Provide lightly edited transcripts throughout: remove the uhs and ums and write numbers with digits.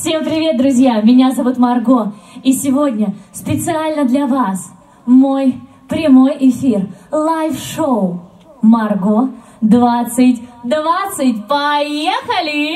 Всем привет, друзья! Меня зовут Марго, и сегодня специально для вас мой прямой эфир, лайв-шоу Марго 2020. Поехали!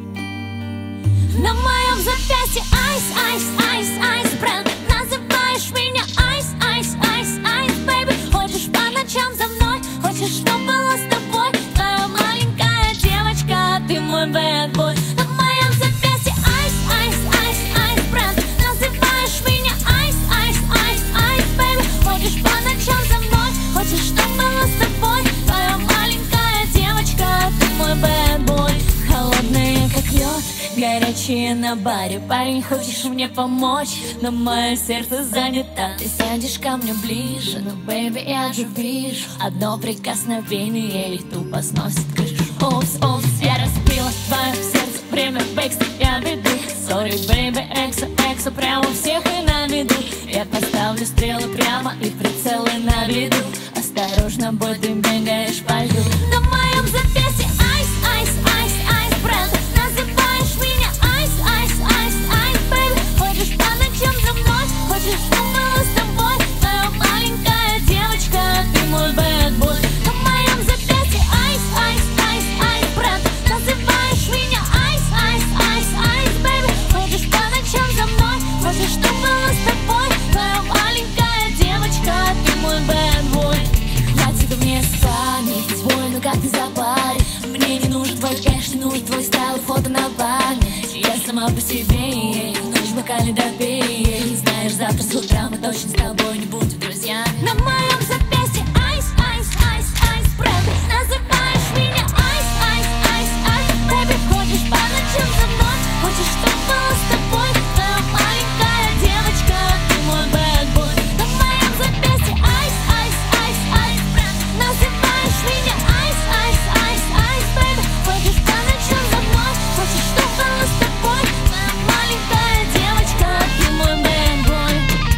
На моем запястье айс, айс, айс, айс бренд. Называешь меня айс, айс, айс, айс, бэйби. Ходишь по ночам за мной, хочешь, что было с тобой. Твоя маленькая девочка, ты мой бэдбой. На моем запястье айс, айс, айс, айс бренд. Называешь меня айс, айс, айс, айс, бэйби. Ходишь по ночам за мной, хочешь, что было с тобой. Твоя маленькая девочка, ты мой бэдбой. Холодные, как лед, горячие на баре. Парень, хочешь мне помочь? Но мое сердце занято. Ты сядешь ко мне ближе, но, бэйби, я же вижу одно прикосновение, и тупо сносит крышу. Опс, опс, я разбила твое сердце. Время бэкстеп, я веду. Сори, бэйби, эксо, эксо, прямо у всех и на виду. Я поставлю стрелы прямо и прицелы на виду. Осторожно, бой, ты бегаешь по льду. На моем запястье айс, айс, айс, айс бренд. Называешь меня айс, айс, айс, айс, бэйби. Ходишь по ночам за мной, хочешь, что было с тобой. Твоя маленькая девочка, ты мой бэдбой. На моем запястье айс, айс, айс, айс бренд. Называешь меня айс, айс, айс, айс, бэйби. Ходишь по ночам за мной, хочешь, что было с тобой. Твоя маленькая девочка, ты мой бэдбой. Хватит мне спамить, бой, ну как ты запаришь. Мне не нужен твой кэш, не нужен твой стайл, фото на бане. Я сама по себе, ночь в бокале допей. Знаешь, завтра с утра мы точно с тобой не будем друзьями. На моем запястье айс, айс, айс, айс бренд. Называешь меня айс, айс, айс, айс, бэйби. Ходишь по ночам за мной, хочешь, что было с тобой. Твоя маленькая девочка, ты мой бэдбой. На моем запястье айс, айс, айс, айс бренд. Называешь меня айс, айс, айс, айс, бэйби. Ходишь по ночам за мной, хочешь, что было с тобой. Твоя маленькая девочка, ты мой бэдбой.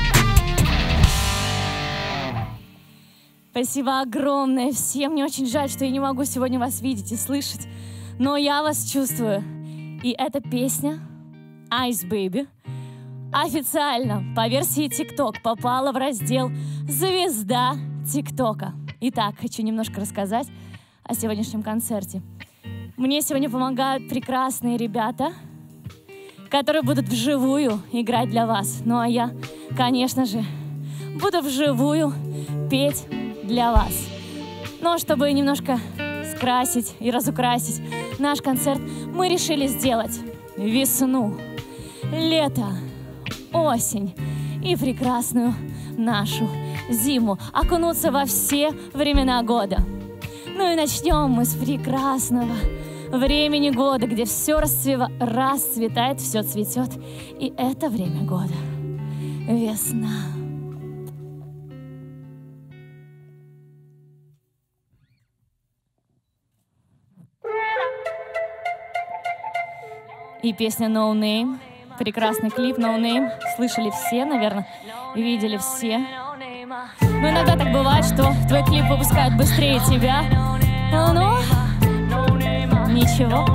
Спасибо огромное всем. Мне очень жаль, что я не могу сегодня вас видеть и слышать, но я вас чувствую. И эта песня Ice Baby официально по версии TikTok попала в раздел «Звезда ТикТока». Итак, хочу немножко рассказать о сегодняшнем концерте. Мне сегодня помогают прекрасные ребята, которые будут вживую играть для вас. Ну а я, конечно же, буду вживую петь для вас. Но чтобы немножко скрасить и разукрасить наш концерт, мы решили сделать весну, лето, осень и прекрасную нашу зиму. Окунуться во все времена года. Ну и начнем мы с прекрасного времени года, где все расцветает, все цветет. И это время года — весна. И песня No Name, прекрасный клип No Name, слышали все, наверное, видели все. Но иногда так бывает, что твой клип выпускают быстрее тебя. Ну, ничего.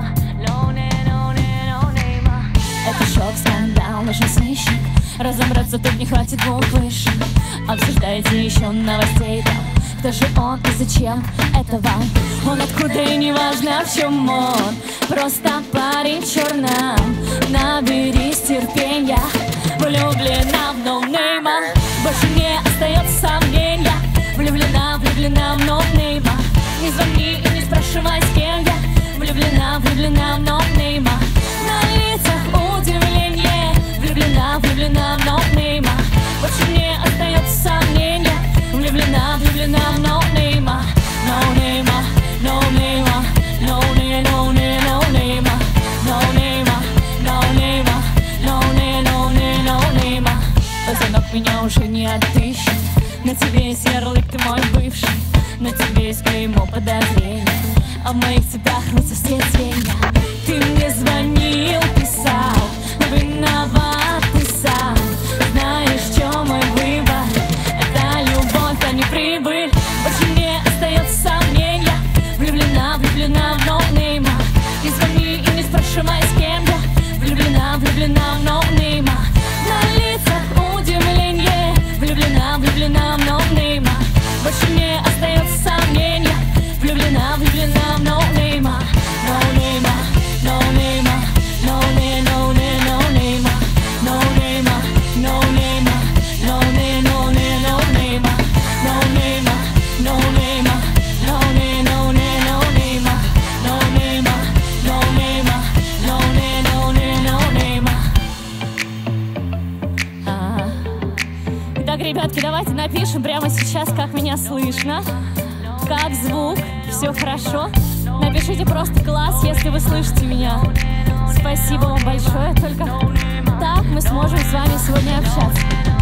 Это шок, скандал, нужен сыщик. Разобраться тут не хватит двух вышек. Обсуждаете еще новостей там. Кто же он и зачем это вам? Он откуда и не важно в чем он. Просто парень в черном. Наберись терпенья. Влюблена в ноунейма. Больше не остается сомнения. Влюблена, влюблена в ноунейма. Не звони и не спрашивай, с кем я. Влюблена, влюблена в ноунейма. На лицах удивление. Влюблена, влюблена в ноунейма. Больше не остается сомнения. Влюблена, влюблена в ноунейма. Ноунейма, ноунейма, ноунейма, ноунейма, ноунейма, ноунейма, ноунейма, ноунейма. Звонок меня уже не отыщет. На тебе есть ярлык, ты мой бывший. На тебе есть клеймо подозрения. А в моих цветах рвутся все звенья. Ты мне звонил, писал, но виноват ты сам. Знаешь, в чем мой выбор? Это любовь, а не прибыль. Больше не остается сомнения. Влюблена, влюблена в ноунейма. Не звони и не спрашивай, с кем я. Влюблена, влюблена в ноунейма. На лицах удивление, влюблена, влюблена в ноунейма. Больше не остается сомнения, влюблена, влюблена в ноунейма. Ноунейма, ноунейма, ноунейма, ноунейма, ноунейма, ноунейма, ноунейма, ноунейма, ноунейма, ноунейма, ноунейма, ноунейма, ноунейма, ноунейма, ноунейма, ноунейма. Итак, ребятки, давайте напишем прямо сейчас, как меня слышно, как звук, все хорошо. Напишите просто класс, если вы слышите меня. Спасибо вам большое. Только так мы сможем с вами сегодня общаться.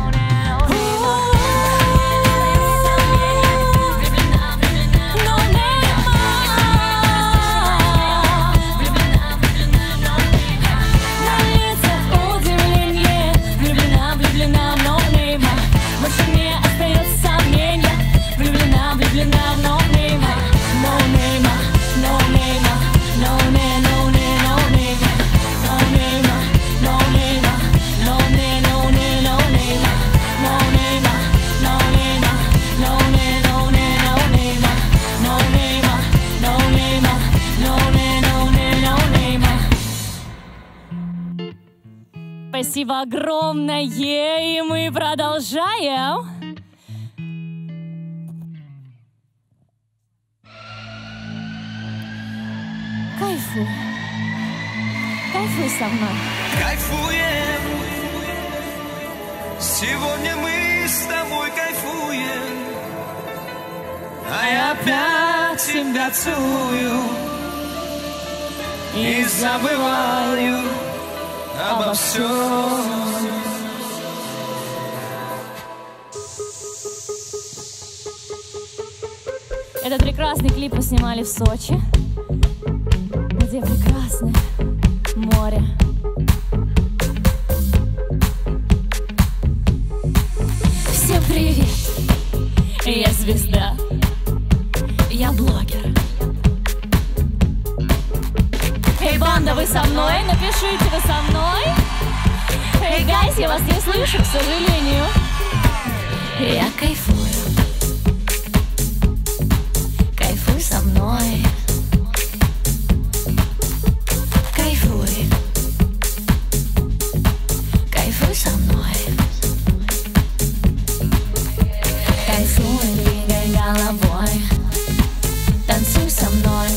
Спасибо огромное, и мы продолжаем. Кайфуй. Кайфуй со мной. Кайфуем. Сегодня мы с тобой кайфуем. А я опять тебя целую и забываю обо всем. Этот прекрасный клип мы снимали в Сочи, где прекрасное море. Всем привет! Я звезда, я блогер. Эй, банда, вы со мной? Напишите, вы со мной? Эй, гайс, я вас не слышу, к сожалению. Я кайфую. Кайфуй со мной. Кайфуй. Кайфуй со мной. Кайфуй, двигай головой. Танцуй со мной.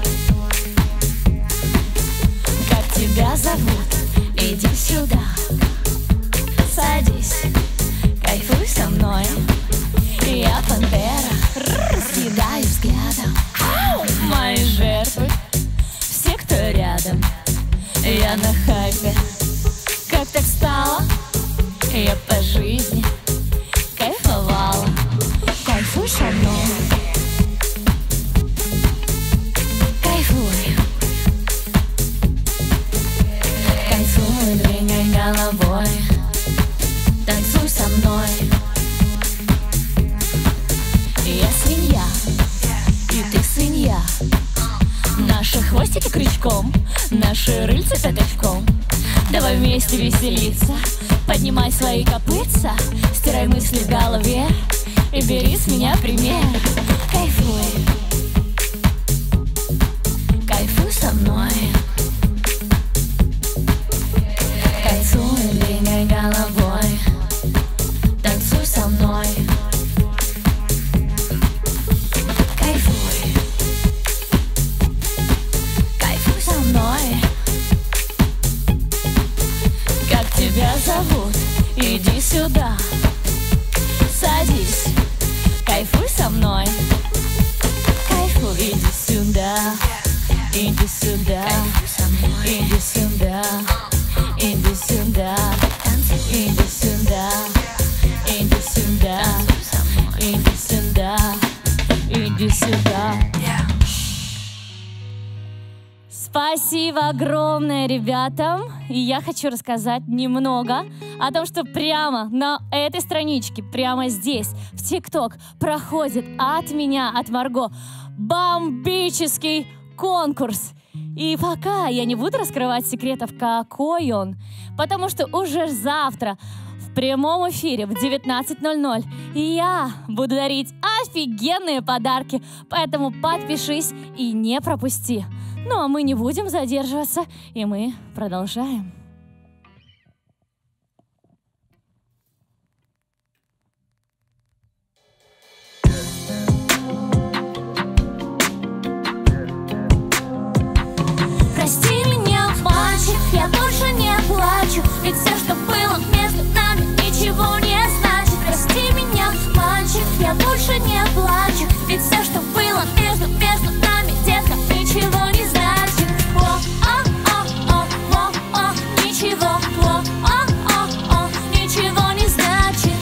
Тебя зовут, иди сюда, садись, кайфуй со мной. Я пантера, съедаю взглядом мои жертвы, все, кто рядом. Я на хайпе, как так стало? Я по жизни кайфовала. Кайфуй со мной. Кайфуй. Кайфуй, двигай головой. Танцуй со мной. Я свинья, и ты свинья. Наши хвостики крючком, наши рыльца пятачком. Давай вместе веселиться, поднимай свои копытца, стирай мысли в голове и бери с меня пример. Кайфуй. Кайфуй со мной. Кайфуй, двигай головой. Танцуй со мной. Кайфуй. Кайфуй со мной. Как тебя зовут? Иди сюда. Садись. Кайфуй со мной. Кайфуй, иди сюда. Иди сюда. Иди сюда. Иди сюда. Иди сюда. Иди сюда. Иди сюда. Иди сюда. Спасибо огромное ребятам. И я хочу рассказать немного о том, что прямо на этой страничке, прямо здесь, в ТикТок, проходит от меня, от Марго, бомбический конкурс. И пока я не буду раскрывать секретов, какой он, потому что уже завтра в прямом эфире в 19:00 я буду дарить офигенные подарки, поэтому подпишись и не пропусти. Ну а мы не будем задерживаться, и мы продолжаем. Прости меня, мальчик, я больше не плачу, ведь все, что было между нами, ничего не значит. Прости меня, мальчик, я больше не плачу, ведь все, что было между нами, детка, ничего не значит. Ничего, ничего не значит.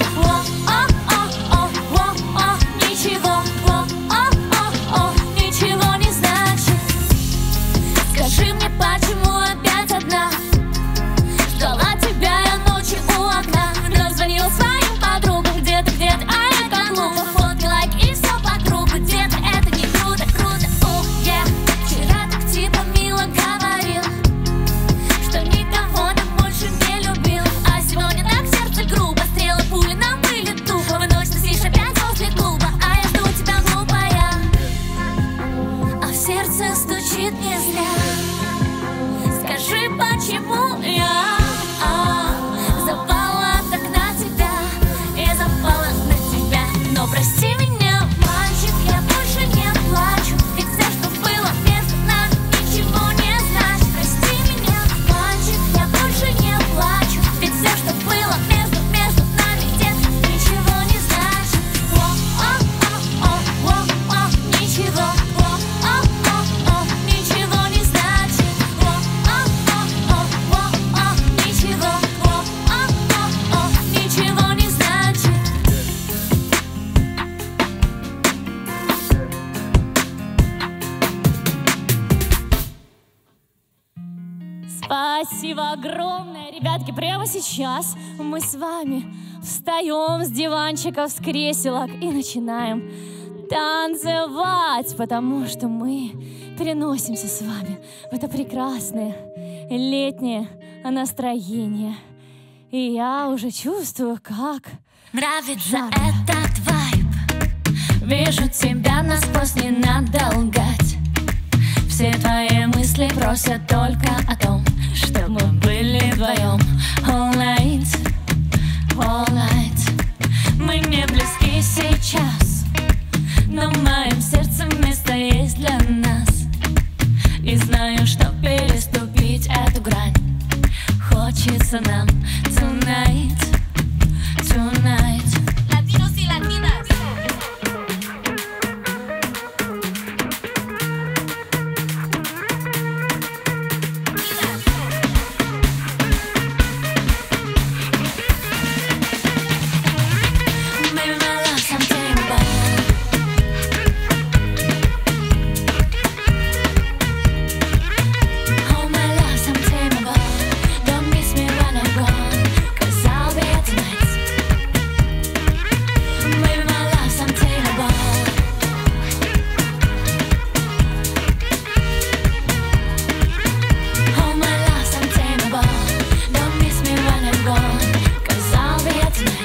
Ничего не значит. Скажи мне, почему опять одна? Ждала тебя я ночью у окна, вновь звонила своим подругам. Где-то, а я как глупо, фотки, лайк и все по кругу. Где-то это не круто, Вчера так типа мило говорил, что никого ты больше не любил, а сегодня так сердце грубо, стрелы пули нам были тупо. В ночь ты сидишь опять возле клуба, а я жду тебя глупая, а в сердце стучит не зря. Скажи, почему я запала так на тебя, я запала на тебя. Но прости меня, мальчик, я больше не плачу, ведь все, что было между нами, ничего не значит. Прости меня, мальчик, я больше не плачу, ведь все, что было между нами, детка, ничего не значит. Ничего, ничего не значит. Ничего не значит. Спасибо огромное, ребятки. Прямо сейчас мы с вами встаем с диванчиков, с креселок и начинаем танцевать, потому что мы переносимся с вами в это прекрасное летнее настроение. И я уже чувствую, как Нравится этот вайб. Вижу тебя насквозь, не надо лгать. Все твои мысли просят только о том, чтобы мы были вдвоем. All night, all night. Мы не близки сейчас, но в моем сердце место есть для нас. И знаю, что переступить эту грань хочется нам tonight, tonight. Latinos y latinas. Maybe my love something about. Oh my love something about. Don't miss me when I'm gone, 'cause I'll be here tonight. Maybe my love something about. Oh my love something about. Don't miss me when I'm gone, 'cause I'll be here tonight.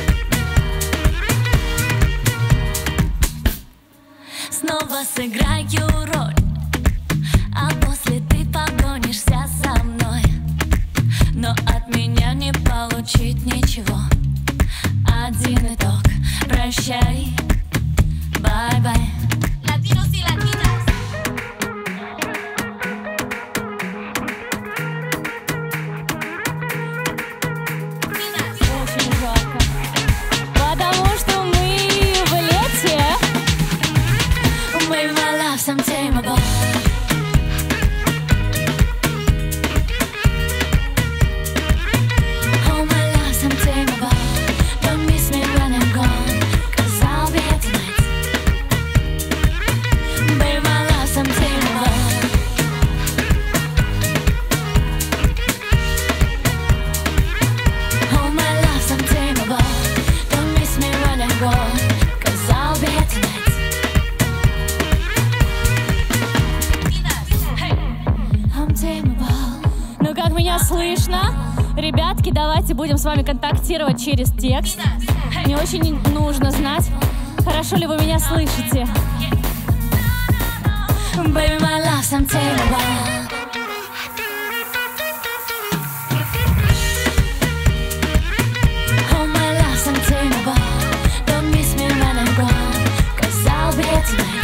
Снова сыграю роль, а после ты погонишься за мной. Но от меня не получить ничего. Один итог. Прощай, бай-бай. Latinos y latinas. очень жарко, потому что мы в лете. Maybe my love something about. Oh my love something about. Don't miss me when I'm gone, 'cause I'll be here tonight. Ребятки, давайте будем с вами контактировать через текст. Мне очень нужно знать, хорошо ли вы меня слышите. Baby, my love, something about. Oh, my love, something about. Don't miss me when I'm gone, 'cause I'll be here tonight.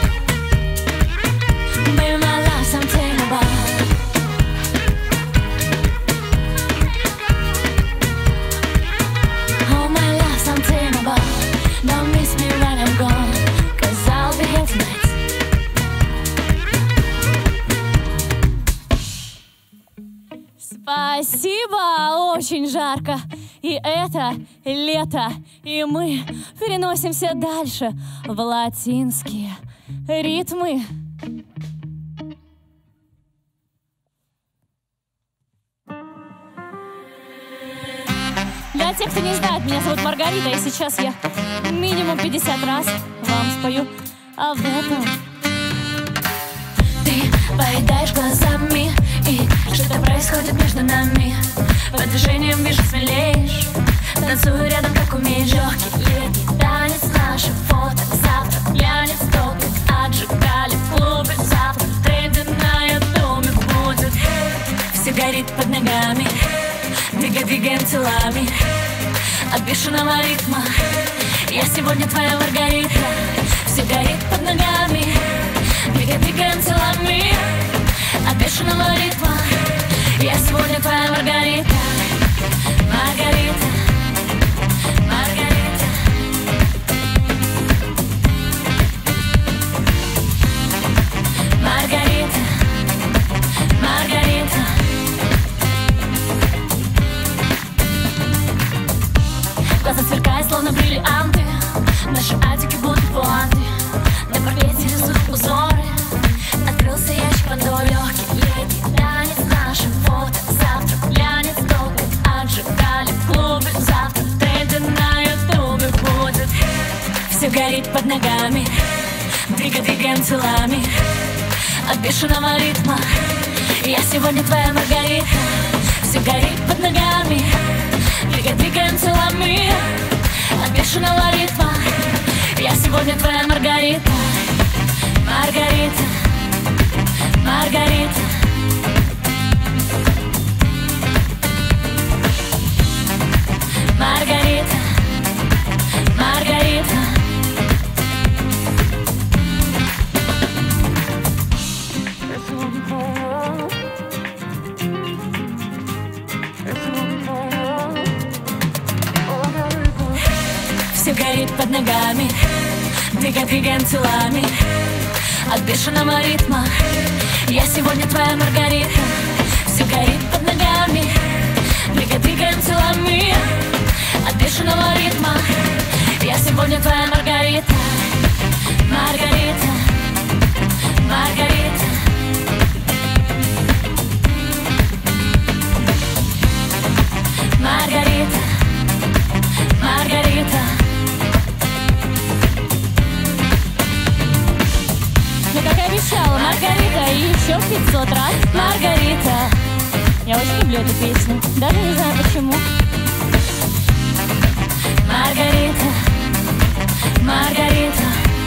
Baby, my love, something about. Oh, my love, something about. Don't miss me when I'm gone, 'cause I'll be here tonight. Спасибо, очень жарко. И это лето, и мы переносимся дальше в латинские ритмы. Для тех, кто не знает, меня зовут Маргарита, и сейчас я минимум 50 раз вам спою об этом. Ты поедаешь глазами, и что-то происходит между нами. По движениям вижу, смелеешь. Танцую рядом, как умеешь. Легкий летний танец, наши фото. Завтра глянец топит, отжигали в клубе. Завтра тренды на ютубе будет. Все горит под ногами, двигаем телами от бешеного ритма. Я сегодня твоя Маргарита. Все горит под ногами, двигаем телами от бешеного ритма. Я сегодня твоя Маргарита. Маргарита, Маргарита. Маргарита, Маргарита. Глаза сверкают, словно бриллианты. Наши атики будут пуанты. На паркете рисуют узоры. Открылся ящик Пандоры. Легкий летний танец, наши фото. Завтра глянец топит, отжигали в клубе. Завтра тренды на ютубе будет. Все горит под ногами, двигаем телами от бешеного ритма. Я сегодня твоя Маргарита. Все горит под ногами, двигаем телами от бешеного ритма. Я сегодня твоя Маргарита. Маргарита, Маргарита. Маргарита, Маргарита. Все горит под ногами, двигаем телами от бешеного ритма. Я сегодня твоя Маргарита. Все горит под ногами, двигаем телами от бешеного ритма. Я сегодня твоя Маргарита. Маргарита, Маргарита. Маргарита, Маргарита. Ну, как и обещала, Маргарита, и еще 500 раз. Маргарита. Я очень люблю эту песню, даже не знаю почему. Маргарита, Маргарита.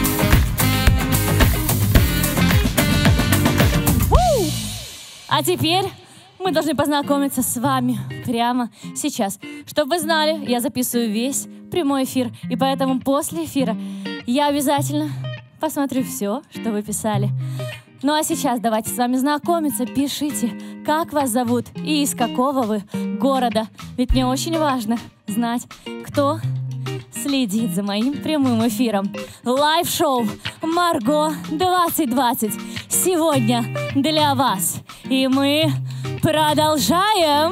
А теперь мы должны познакомиться с вами прямо сейчас. Чтобы вы знали, я записываю весь прямой эфир, и поэтому после эфира я обязательно посмотрю все, что вы писали. Ну а сейчас давайте с вами знакомиться. Пишите, как вас зовут и из какого вы города. Ведь мне очень важно знать, кто следит за моим прямым эфиром. Лайв-шоу Марго 2020 сегодня для вас. И мы продолжаем.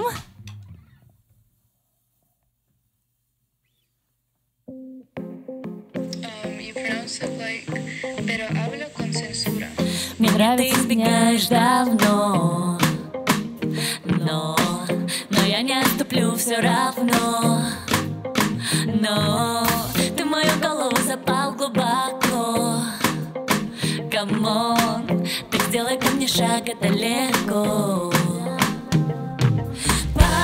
Мне нравится, ты избегаешь давно, но я не отступлю все равно. Но ты в мою голову запал глубоко. Камон, так сделай ко мне шаг, это легко.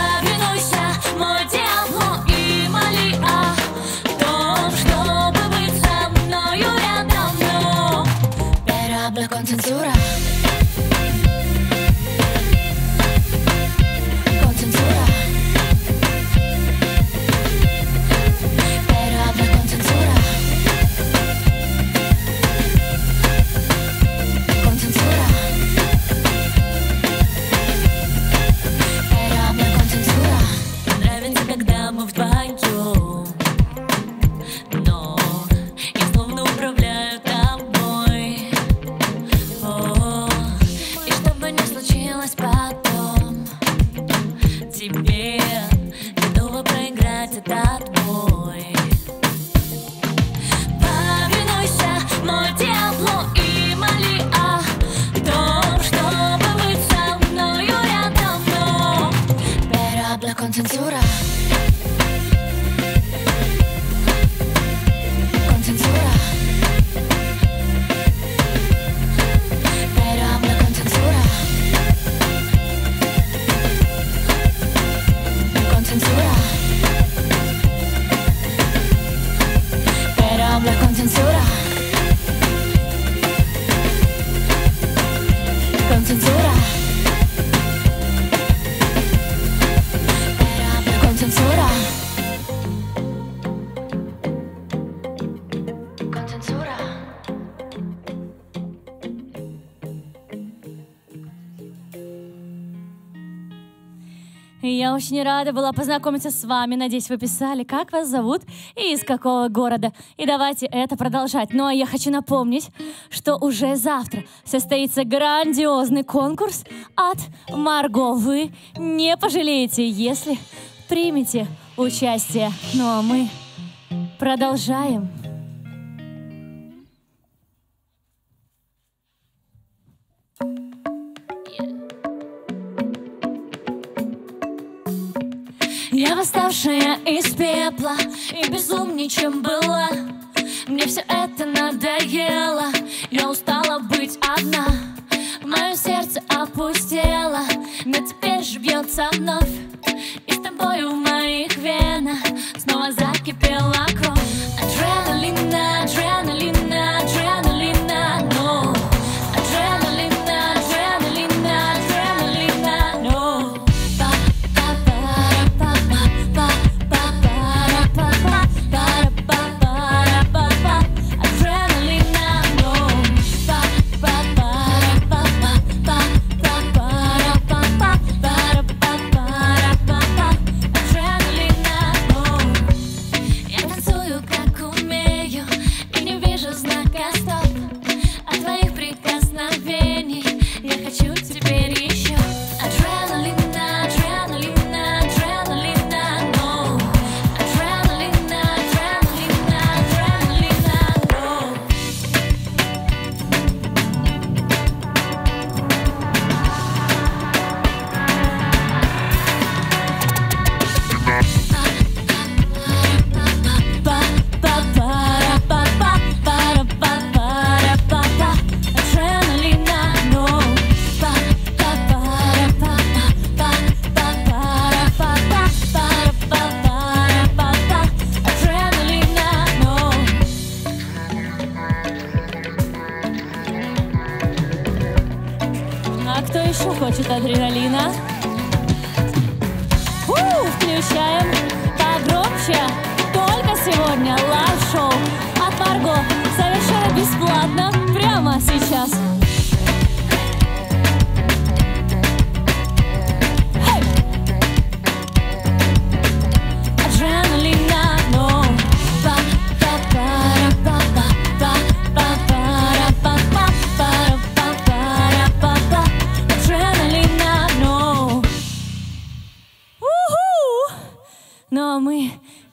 тебе, готова проиграть этот бой. Повинуйся, мой Диабло, и моли о том, чтобы быть со мною рядом, но pero habla con censura. Con censura. Pero habla con censura. Con censura. Pero habla con censura. Con censura. Pero habla con censura. Con censura. Я очень рада была познакомиться с вами. Надеюсь, вы писали, как вас зовут и из какого города. И давайте это продолжать. Ну а я хочу напомнить, что уже завтра состоится грандиозный конкурс от Марго. Вы не пожалеете, если примете участие. Ну а мы продолжаем. Я восставшая из пепла и безумней, чем была. Мне все это надоело, я устала быть одна. Мое сердце опустело, но теперь же бьется вновь. И с тобою в моих венах снова закипела кровь. Адреналина, адреналина, адреналина, no. Адреналина, адреналина, адреналина, no. Кто еще хочет адреналина? Включаем погромче. Только сегодня лайв-шоу от Марго. Совершенно бесплатно. Прямо сейчас. Адреналина, no. Ну а мы...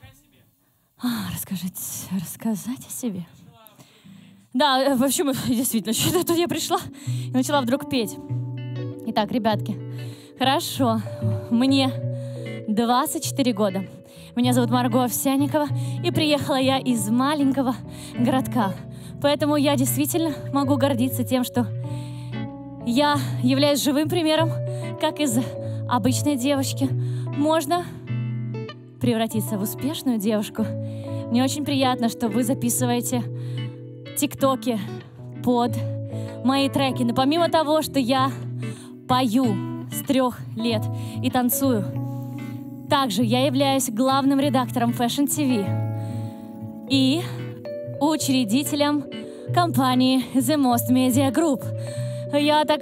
Рассказать о себе? Да, в общем, действительно, что-то я пришла и начала вдруг петь. Итак, ребятки, хорошо, мне 24 года. Меня зовут Марго Овсянникова, и приехала я из маленького городка. Поэтому я действительно могу гордиться тем, что я являюсь живым примером, как из обычной девочки можно превратиться в успешную девушку. Мне очень приятно, что вы записываете тиктоки под мои треки. Но помимо того, что я пою с 3 лет и танцую, также я являюсь главным редактором Fashion TV и учредителем компании The Most Media Group. Я так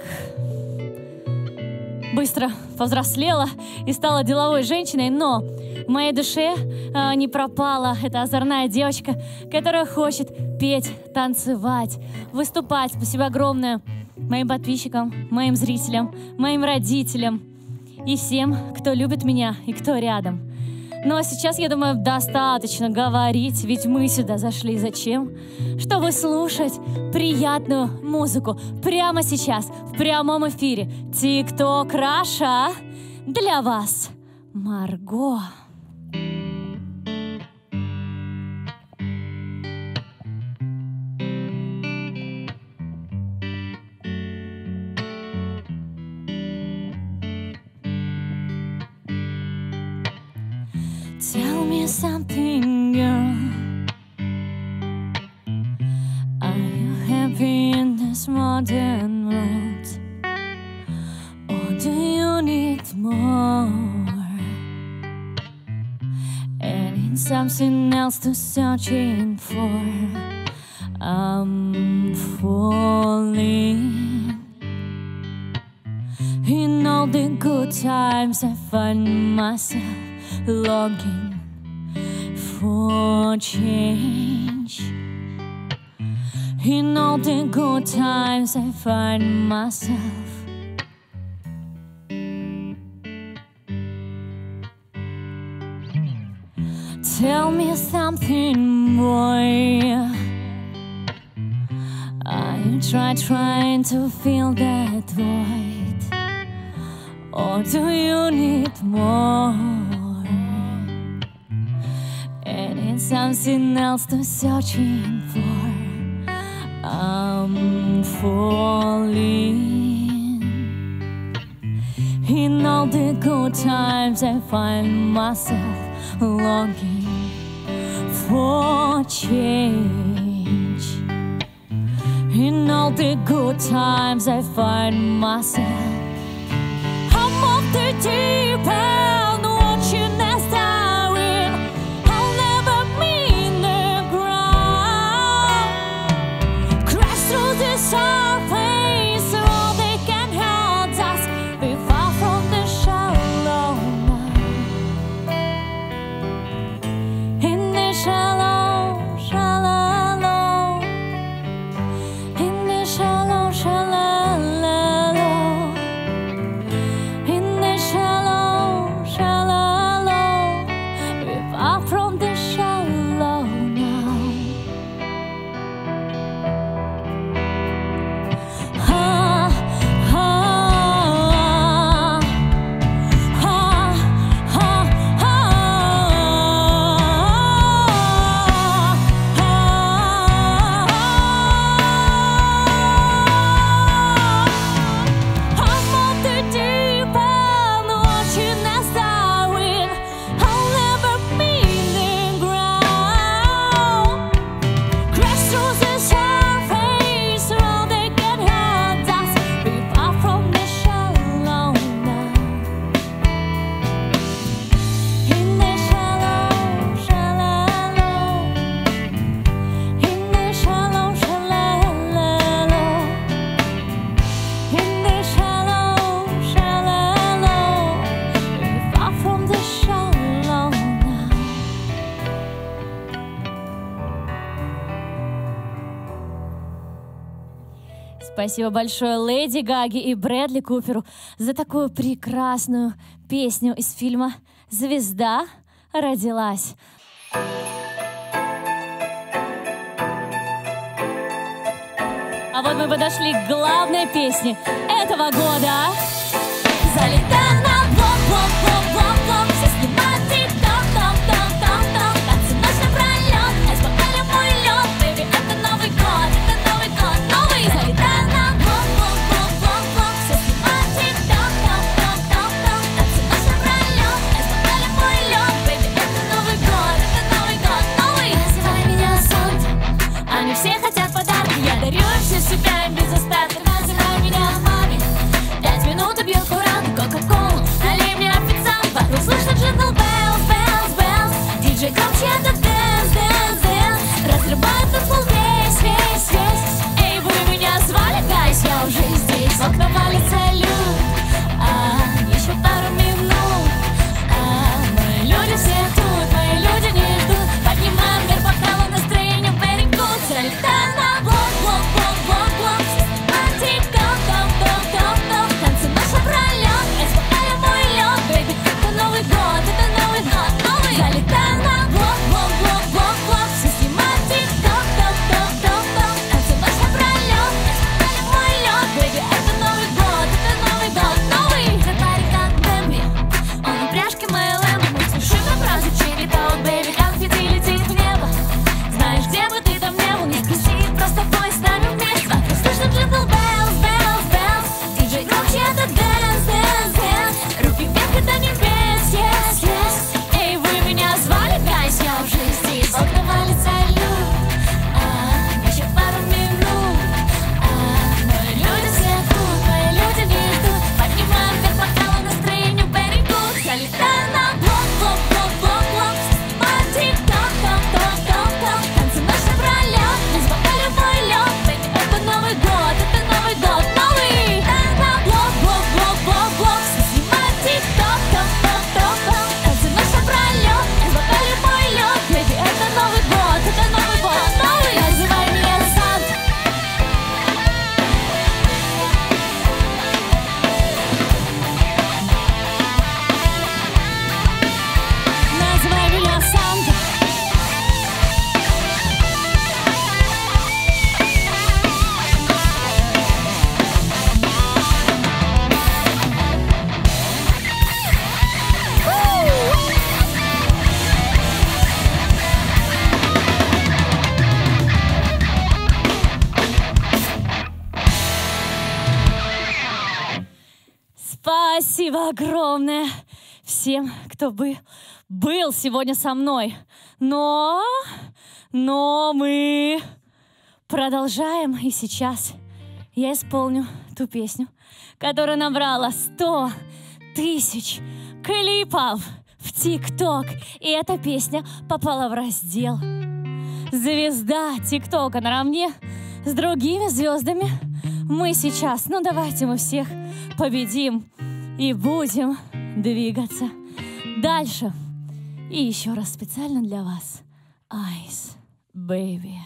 быстро повзрослела и стала деловой женщиной, но в моей душе не пропала эта озорная девочка, которая хочет петь, танцевать, выступать. Спасибо огромное моим подписчикам, моим зрителям, моим родителям и всем, кто любит меня и кто рядом. Ну а сейчас, я думаю, достаточно говорить, ведь мы сюда зашли зачем? Чтобы слушать приятную музыку прямо сейчас, в прямом эфире. TikTok Russia для вас, Марго. Tell me something, girl. Are you happy in this modern world? Or do you need more? And in something else to searching for? I'm falling. In all the good times I find myself longing for change. In all the good times I find myself tell me something, boy. Are you trying to fill that void? Or do you need more? Something else to searching for. I'm falling. In all the good times I find myself longing for change. In all the good times I find myself I'm off the deep end, watching as surface, all they can hold us. We're far from the shallow now. In the shallow, shallow, in the shallow, shallow, in the shallow, shallow. We're far from the shallow now. Спасибо большое Леди Гаге и Брэдли Куперу за такую прекрасную песню из фильма «Звезда родилась». А вот мы подошли к главной песне этого года. Залетай на блок, блок, блок, блок, блок. Все снимают тик-ток, ток, ток, ток, ток. Танцы ночь напролет, СПЛ мой лед. Бэйби, это Новый год, новый. Залетай на блок, блок, блок, блок, блок. Все снимают тик-ток, ток, ток, ток, ток. Танцы ночь напролет, СПЛ мой лед. Бэйби, это Новый год, новый. Называй меня Санта, они все хотят подарки. Я дарю все себя им без остатка. Называй меня маме, 5 минут убью курант, кока-колу, налей мне официант. Спасибо огромное всем, кто был сегодня со мной. Но мы продолжаем, и сейчас я исполню ту песню, которая набрала 100 тысяч клипов в ТикТок. И эта песня попала в раздел «Звезда ТикТока» наравне с другими звездами. Мы сейчас, ну давайте мы всех победим и будем двигаться дальше. И еще раз специально для вас Ice Baby.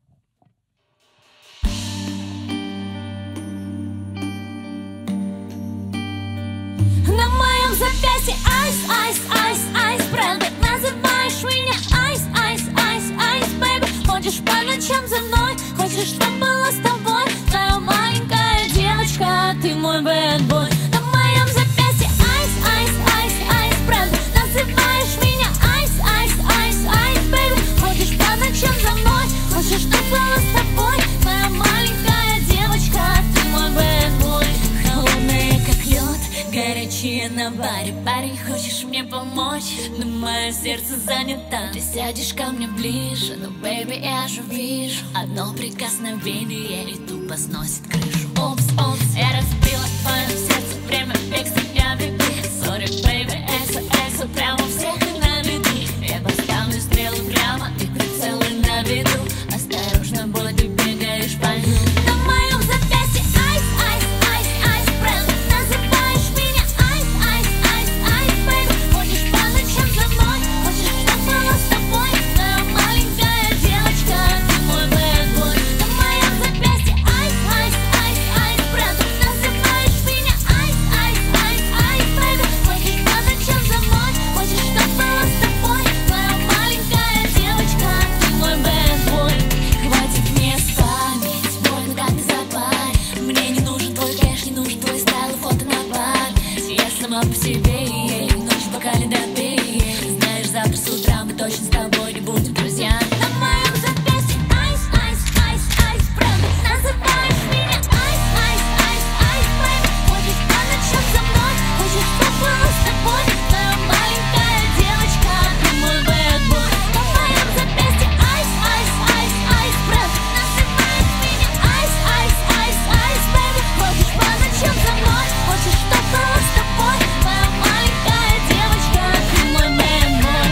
На моем запястье айс, айс, айс, айс, бренд. Называешь меня айс, айс, айс, айс, бэйби. Ходишь по ночам за мной, хочешь, чтоб было с тобой. Твоя маленькая девочка, ты мой бэдбой. На моем запястье айс, айс, айс, айс, бренд. Называешь меня айс, айс, айс, айс, бэйби. Ходишь по ночам за мной, хочешь, чтоб было с тобой. Твоя маленькая девочка, ты мой бэдбой. Холодная, как лед, горячие на баре. Парень, хочешь мне помочь? Но мое сердце занято. Ты сядешь ко мне ближе, но, бэйби, я же вижу одно прикосновение и тупо сносит крышу. Опс, опс, я разбила твое сердце. Время бег с меня беги. Сори, бэйби, эксо, эксо, прямо всех наведи. Я поставлю стрелы прямо и прицелы на виду. Осторожно, бой, ты бегаешь по льду. На моем запястье айс, айс, айс, айс, бренд. Называешь меня айс, айс, айс, айс, бэйби. Ходишь по ночам за мной, хочешь, чтоб было с тобой. Твоя маленькая девочка, ты мой бэдбой. На моем запястье айс, айс, айс, айс, бренд. Называешь меня айс, айс, айс, айс, бэйби. Ходишь по ночам за мной, хочешь, чтоб было с тобой. Твоя маленькая девочка, ты мой бэдбой. Хватит мне спамить, бой, когда ты за пар. Мне не нужен твой кэш, не нужен твой стайл, фото на память. Я сама по себе, и ночь в бокале допей. Знаешь, завтра с утра мы точно с тобой не будем друзьями. На моем запястье айс, айс, айс, айс, бренд. Называешь меня айс, айс, айс, айс, бэйби. Ходишь по ночам за мной, хочешь, чтоб было с тобой. Твоя маленькая девочка, ты мой бэдбой. На моем запястье айс, айс, айс, айс, бренд. Называешь меня айс, айс, айс, айс, бэйби. Ходишь по ночам за мной, хочешь, чтоб было с тобой. Твоя маленькая девочка, ты мой бэдбой.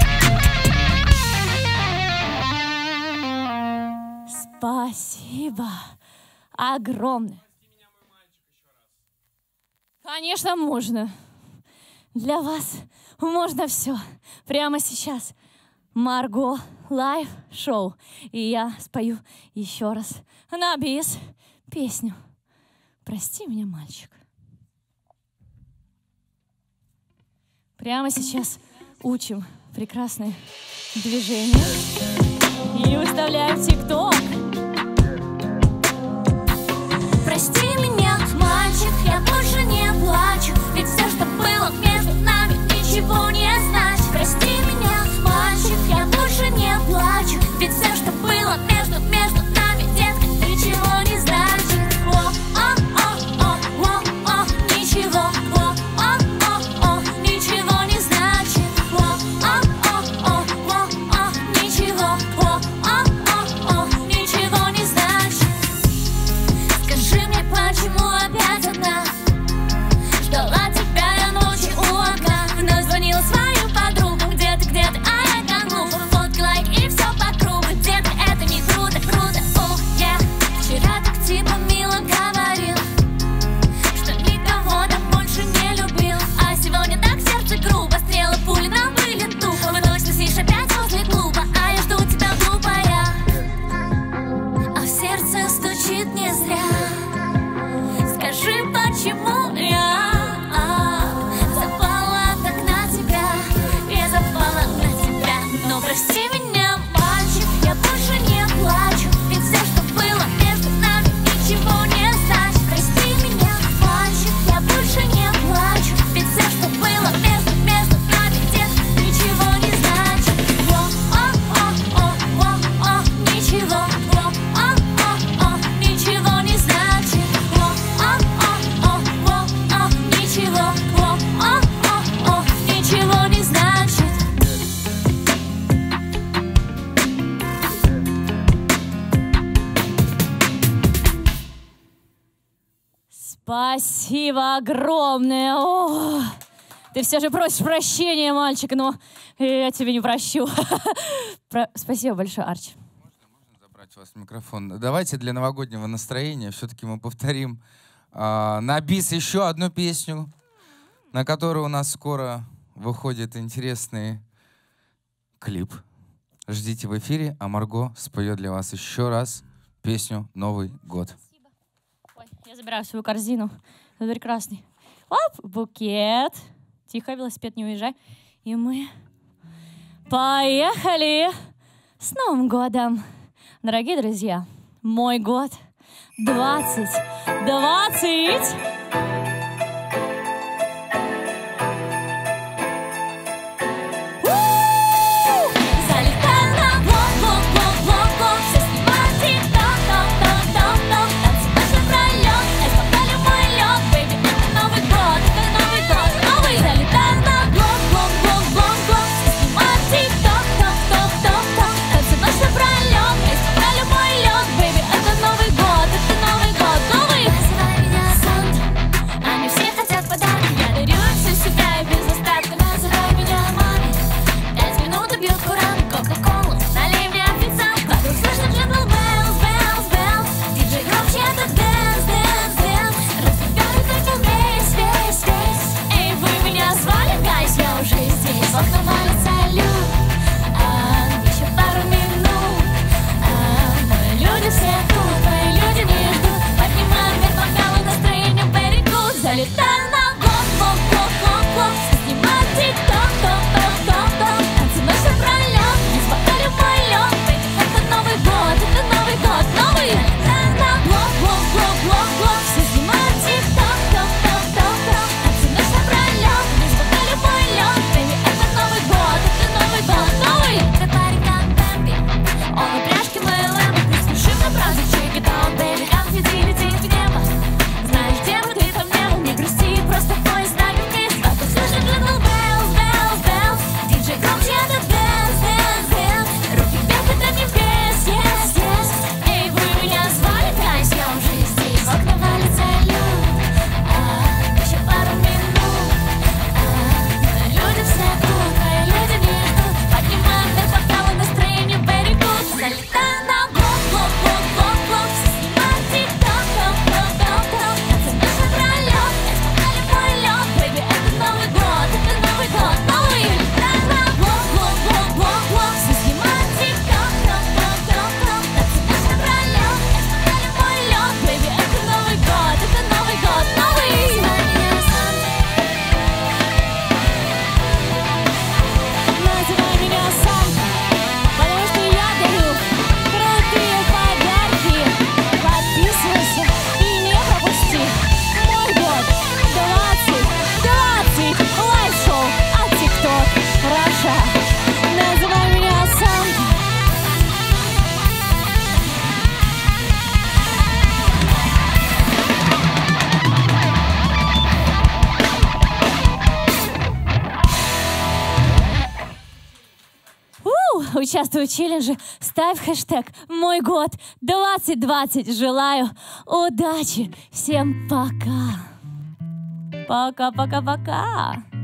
Спасибо огромное. Конечно, можно. Для вас можно все. Прямо сейчас. Марго лайв шоу. И я спою еще раз на бис песню «Прости меня, мальчик». Прямо сейчас учим прекрасные движения и выставляем в ТикТок. Прости меня, мальчик, я больше не плачу. Ведь все, что было между нами, ничего не значит. Прости меня, мальчик, я больше не плачу. Ведь все, что было между нами, детка, ничего не значит. О-о-о-о-о-о, ничего. О-о-о-о, ничего не значит. О-о-о-о-о-о, ничего. О-о-о-о. Спасибо огромное. О, ты все же просишь прощения, мальчик, но я тебе не прощу. Спасибо большое, Арчи. Можно забрать у вас микрофон? Давайте для новогоднего настроения все-таки мы повторим на бис еще одну песню, на которую у нас скоро выходит интересный клип. Ждите в эфире, а Марго споет для вас еще раз песню «Новый год». Спасибо. Ой, я забираю свою корзину. Это прекрасный. Оп, букет. Тихо, велосипед, не уезжай. И мы поехали. С Новым годом. Дорогие друзья, мой год 2020. Участвуй в челлендже, ставь хэштег «Мой год 2020». Желаю удачи. Всем пока. Пока-пока-пока.